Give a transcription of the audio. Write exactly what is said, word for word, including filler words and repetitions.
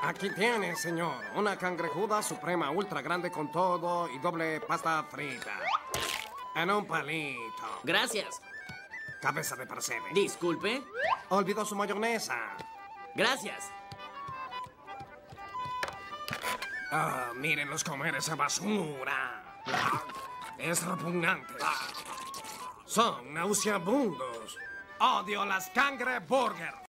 Aquí tiene, señor. Una cangrejuda suprema ultra grande con todo y doble pasta frita. En un palito. Gracias. Cabeza de percebe. Disculpe. Olvidó su mayonesa. Gracias. Ah, mírenlos comer esa basura. Es repugnante. Son nauseabundos. Odio las cangreburger.